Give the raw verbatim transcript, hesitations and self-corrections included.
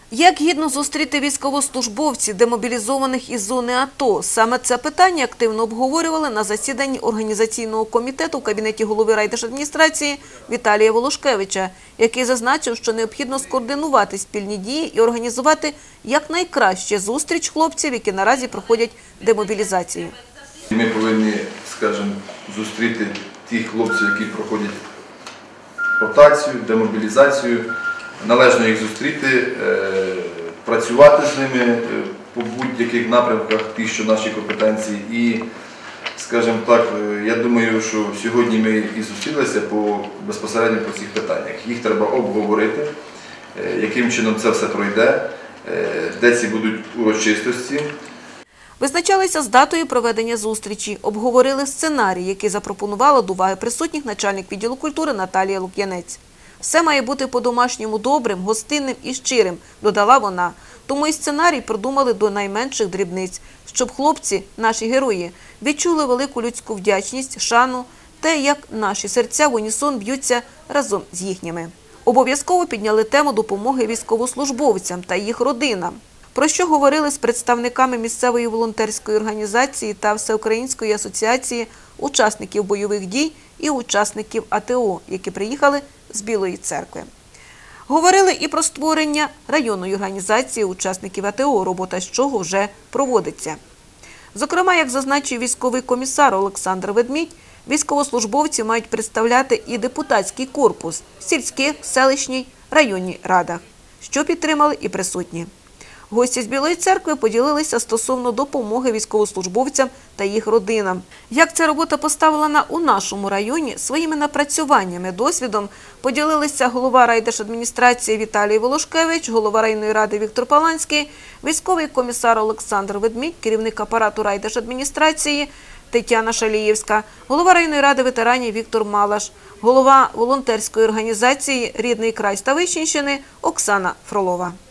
Як гідно зустріти військовослужбовців, демобілізованих із зони АТО? Саме це питання активно обговорювали на засіданні організаційного комітету в кабінеті голови райдержадміністрації Віталія Волошкевича, який зазначив, що необхідно скоординувати спільні дії і організувати якнайкраще зустріч хлопців, які наразі проходять демобілізацію. Ми повинні, скажімо, зустріти тих хлопців, які проходять ротацію, демобілізацію, належно їх зустріти, працювати з ними по будь-яких напрямках, ті, що наші компетенції. І, скажімо так, я думаю, що сьогодні ми і зустрілися по, безпосередньо по цих питаннях. Їх треба обговорити, яким чином це все пройде, де ці будуть урочистості. Визначалися з датою проведення зустрічі, обговорили сценарій, який запропонувала до уваги присутніх начальник відділу культури Наталія Лук'янець. Все має бути по-домашньому добрим, гостинним і щирим, додала вона. Тому і сценарій продумали до найменших дрібниць, щоб хлопці, наші герої, відчули велику людську вдячність, шану, те, як наші серця в унісон б'ються разом з їхніми. Обов'язково підняли тему допомоги військовослужбовцям та їх родинам, про що говорили з представниками місцевої волонтерської організації та Всеукраїнської асоціації учасників бойових дій і учасників АТО, які приїхали з Білої Церкви. Говорили і про створення районної організації учасників АТО, робота з чого вже проводиться. Зокрема, як зазначив військовий комісар Олександр Ведмідь, військовослужбовці мають представляти і депутатський корпус в сільських, селищній, районній радах, що підтримали і присутні. Гості з Білої Церкви поділилися стосовно допомоги військовослужбовцям та їх родинам. Як ця робота поставлена у нашому районі, своїми напрацюваннями, досвідом поділилися голова райдержадміністрації Віталій Волошкевич, голова районної ради Віктор Паланський, військовий комісар Олександр Ведмідь, керівник апарату райдержадміністрації Тетяна Шалієвська, голова районної ради ветеранів Віктор Малаш, голова волонтерської організації «Рідний край Ставищенщини» Оксана Фролова.